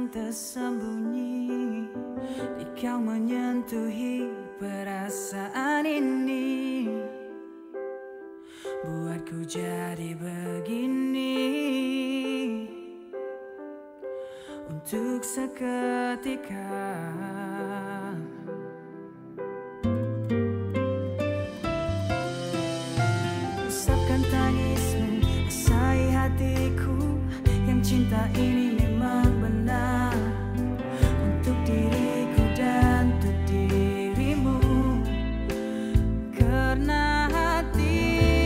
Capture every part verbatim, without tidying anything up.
yang tersembunyi di kau menyentuhi perasaan ini, buatku jadi begini. Untuk seketika usapkan tangismu, basahi hatiku. Yang cinta ini memang benar untuk diriku dan untuk dirimu. Karena hati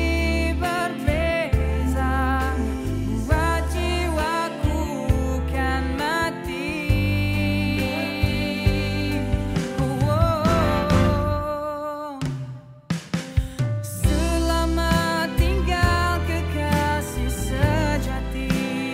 berbeza, buat jiwaku kan mati. Oh, selamat tinggal kekasih sejati.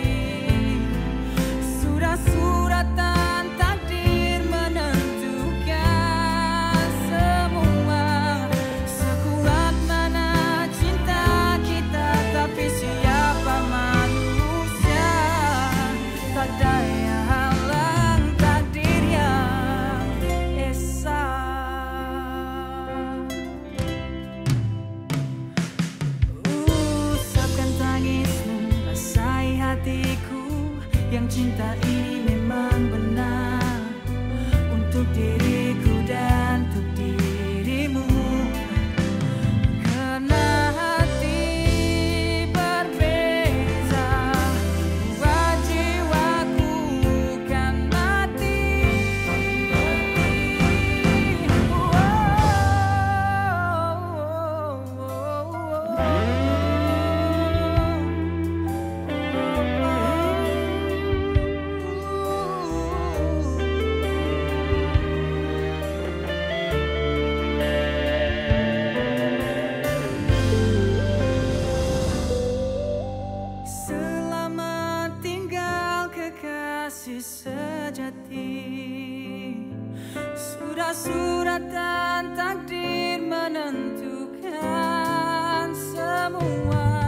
Surat-suratan takdir menentukan semua. Sekuat mana cinta kita, tapi siapa manusia? Tak daya halang takdir yang esa. Usapkan tangismu, basahi hatiku. Yang cinta ini memang benar untuk diriku dan untuk dirimu. Karena hati berbeza, buat jiwaku kan mati. Selamat tinggal kekasih sejati. Surat-suratan takdir menentukan semua.